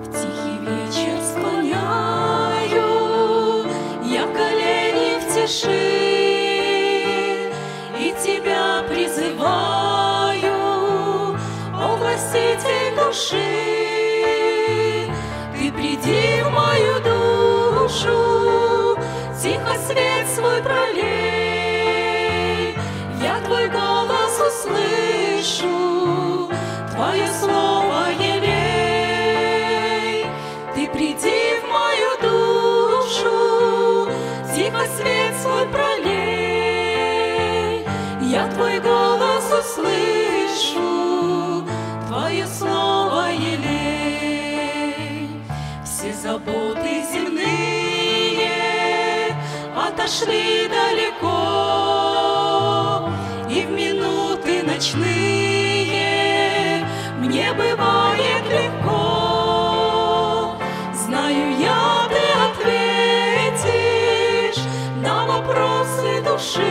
Тихий вечер склоняю я колени в тиши и тебя призываю, о Властитель души. Ты приди в мою душу, тихо свет свой пролей, я твой голос услышу, твое слово елей. Ты приди в мою душу, тихо свет свой пролей, я твой голос услышу, твое слово елей. Все заботы земные отошли далеко, и в минуты ночные мне бывает легко. Знаю я, ты ответишь на вопросы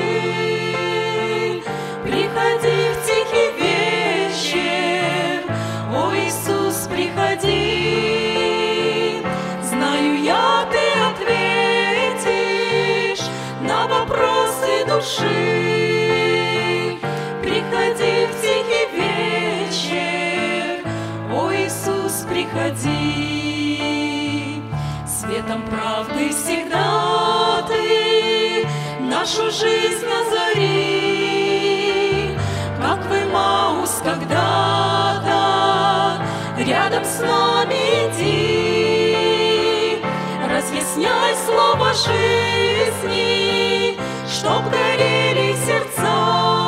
души. Приходи в тихий вечер, о Иисус, приходи. Знаю я, ты ответишь на вопросы души. Приходи в тихий вечер, о Иисус, приходи. Светом правды всегда ты нашу жизнь озари, как в Эмаус когда-то рядом с нами иди. Разъясняй слово жизни, чтоб горели сердца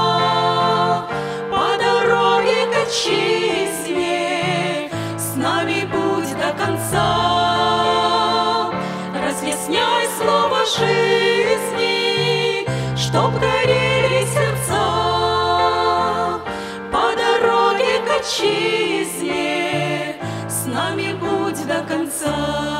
по дороге к отчизне, с нами будь до конца. Разъясняй слово жизни, чтоб горели сердца по дороге к отчизне, с нами будь до конца.